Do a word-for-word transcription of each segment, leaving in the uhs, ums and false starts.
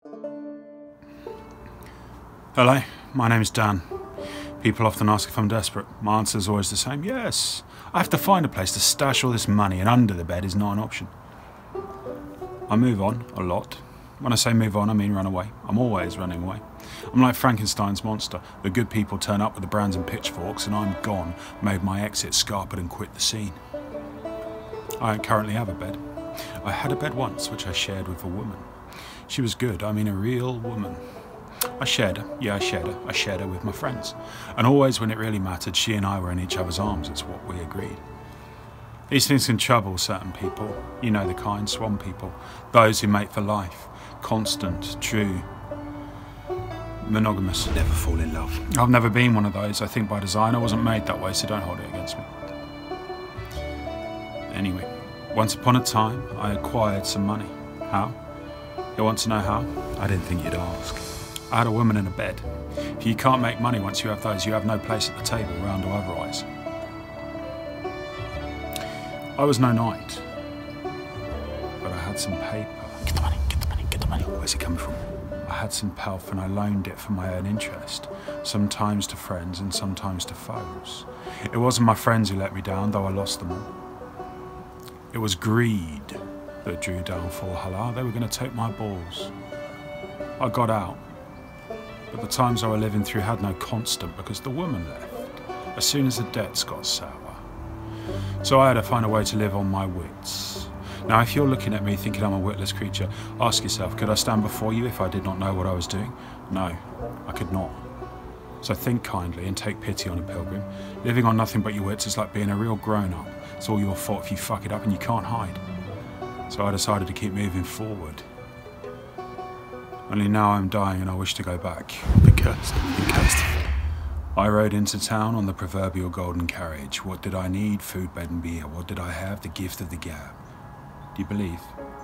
Hello, my name's Dan. People often ask if I'm desperate. My answer is always the same: yes. I have to find a place to stash all this money, and under the bed is not an option. I move on a lot. When I say move on, I mean run away. I'm always running away. I'm like Frankenstein's monster. The good people turn up with the brands and pitchforks, and I'm gone, made my exit, scarpered, and quit the scene. I don't currently have a bed. I had a bed once, which I shared with a woman. She was good, I mean a real woman. I shared her, yeah I shared her, I shared her with my friends. And always when it really mattered, she and I were in each other's arms, it's what we agreed. These things can trouble certain people, you know the kind, swan people. Those who mate for life, constant, true, monogamous. Never fall in love. I've never been one of those. I think by design I wasn't made that way, so don't hold it against me. Anyway, once upon a time I acquired some money. How? You want to know how? I didn't think you'd ask. I had a woman in a bed. If you can't make money once you have those, you have no place at the table, round or otherwise. I was no knight, but I had some paper. Get the money, get the money, get the money. Where's it coming from? I had some pelf and I loaned it for my own interest, sometimes to friends and sometimes to foes. It wasn't my friends who let me down, though I lost them all. It was greed that drew downfall. Hala, they were going to take my balls. I got out, but the times I were living through had no constant because the woman left as soon as the debts got sour. So I had to find a way to live on my wits. Now, if you're looking at me thinking I'm a witless creature, ask yourself, could I stand before you if I did not know what I was doing? No, I could not. So think kindly and take pity on a pilgrim. Living on nothing but your wits is like being a real grown-up. It's all your fault if you fuck it up and you can't hide. So I decided to keep moving forward. Only now I'm dying and I wish to go back. Be cursed, be cursed. I rode into town on the proverbial golden carriage. What did I need? Food, bed and beer. What did I have? The gift of the gab. Do you believe?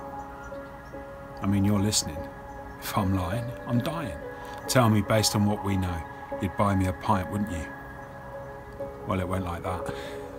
I mean, you're listening. If I'm lying, I'm dying. Tell me, based on what we know, you'd buy me a pint, wouldn't you? Well, it went like that.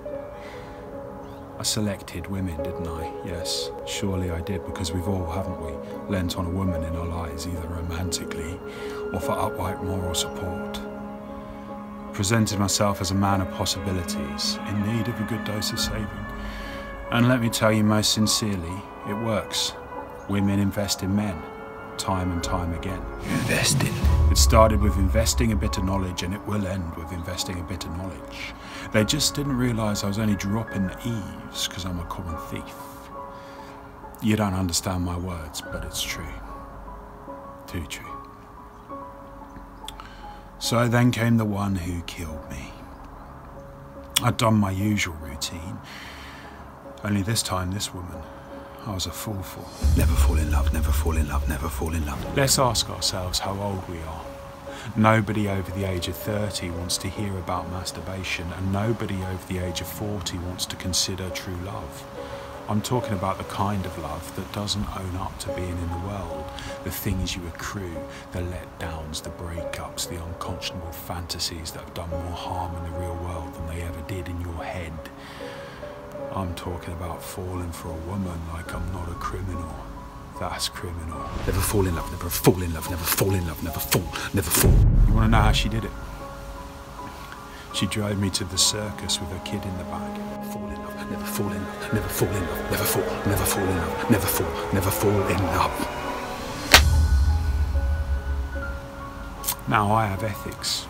I selected women, didn't I? Yes, surely I did, because we've all, haven't we, lent on a woman in our lives, either romantically or for upright moral support. Presented myself as a man of possibilities, in need of a good dose of saving. And let me tell you most sincerely, it works. Women invest in men, time and time again. Investing? It started with investing a bit of knowledge, and it will end with investing a bit of knowledge. They just didn't realise I was only dropping the eaves because I'm a common thief. You don't understand my words, but it's true. Too true. So then came the one who killed me. I'd done my usual routine, only this time this woman I was a fool for. Never fall in love, never fall in love, never fall in love. Let's ask ourselves how old we are. Nobody over the age of thirty wants to hear about masturbation, and nobody over the age of forty wants to consider true love. I'm talking about the kind of love that doesn't own up to being in the world, the things you accrue, the letdowns, the breakups, the unconscionable fantasies that have done more harm in the real world than they ever did in your head. I'm talking about falling for a woman like I'm not a criminal. That's criminal. Never fall in love, never fall in love, never fall in love, never fall, never fall. You want to know how she did it? She drove me to the circus with her kid in the back. Fall in love, never fall in love, never fall in love, never fall, never fall in love, never fall, never fall in love. Now I have ethics.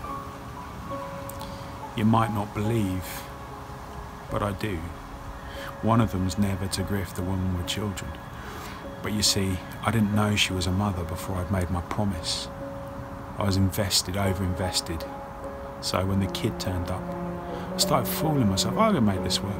You might not believe, but I do. One of them's never to grift a woman with children. But you see, I didn't know she was a mother before I'd made my promise. I was invested, over-invested. So when the kid turned up, I started fooling myself. I can make this work.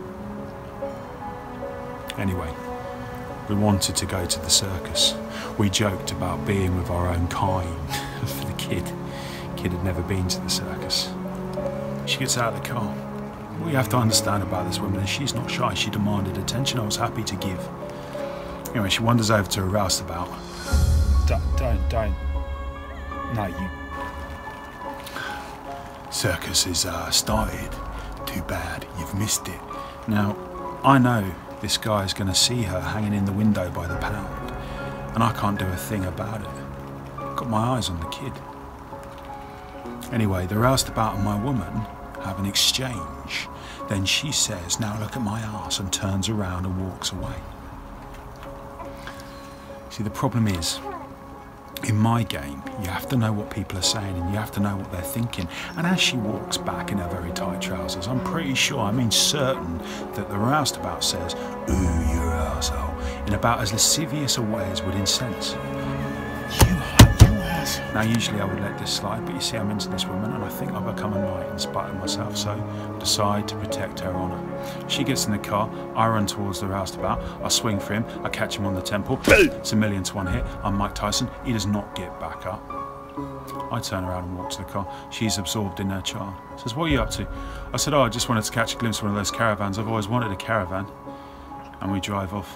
Anyway, we wanted to go to the circus. We joked about being with our own kind. For the kid, kid had never been to the circus. She gets out of the car. What you have to understand about this woman is she's not shy. She demanded attention. I was happy to give. Anyway, she wanders over to her roustabout. Don't, don't, don't. No, you... Circus is uh, started. Too bad, you've missed it. Now, I know this guy's going to see her hanging in the window by the pound, and I can't do a thing about it. got my eyes on the kid. Anyway, the roustabout and my woman have an exchange. Then she says, now look at my arse, and turns around and walks away. See, the problem is, in my game, you have to know what people are saying and you have to know what they're thinking. And as she walks back in her very tight trousers, I'm pretty sure, I mean certain, that the roustabout says, ooh, you're an arsehole, in about as lascivious a way as would incense. You, you ass. Now, usually I would let this slide, but you see, I'm into this woman and I think I've become a knight in spite of myself, so I decide to protect her honour. She gets in the car, I run towards the roustabout, I swing for him, I catch him on the temple. It's a million to one hit. I'm Mike Tyson. He does not get back up. I turn around and walk to the car. She's absorbed in her child. Says, what are you up to? I said, oh, I just wanted to catch a glimpse of one of those caravans. I've always wanted a caravan. And we drive off.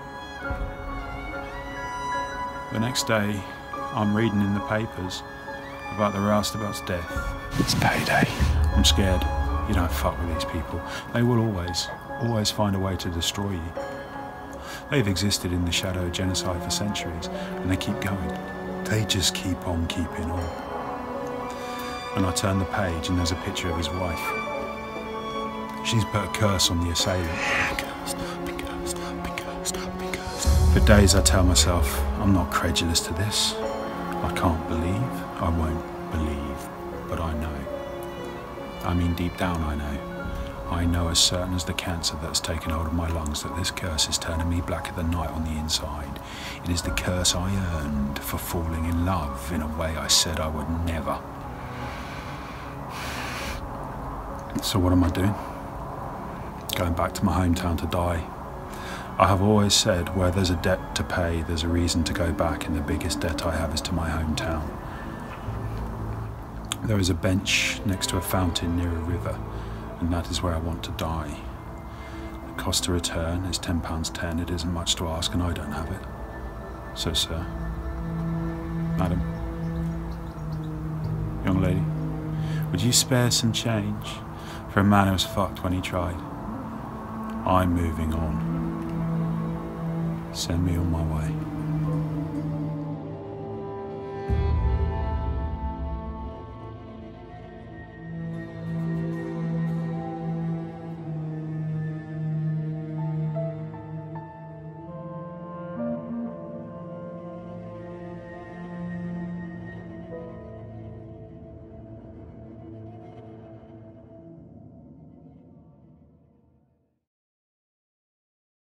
The next day, I'm reading in the papers about the roustabout's death. It's payday. I'm scared. You don't fuck with these people. They will always, always find a way to destroy you. They've existed in the shadow of genocide for centuries, and they keep going. They just keep on keeping on. And I turn the page, and there's a picture of his wife. She's put a curse on the assailant. Be cursed, be cursed, be cursed, be cursed. For days I tell myself, I'm not credulous to this. I can't believe, I won't believe, but I know. I mean, deep down I know. I know as certain as the cancer that's taken hold of my lungs that this curse is turning me blacker than night on the inside. It is the curse I earned for falling in love in a way I said I would never. So what am I doing? Going back to my hometown to die. I have always said where there's a debt to pay, there's a reason to go back, and the biggest debt I have is to my hometown. There is a bench next to a fountain near a river, and that is where I want to die. The cost to return is ten pounds ten. It isn't much to ask, and I don't have it. So, sir, madam, young lady, would you spare some change for a man who was fucked when he tried? I'm moving on. Send me on my way.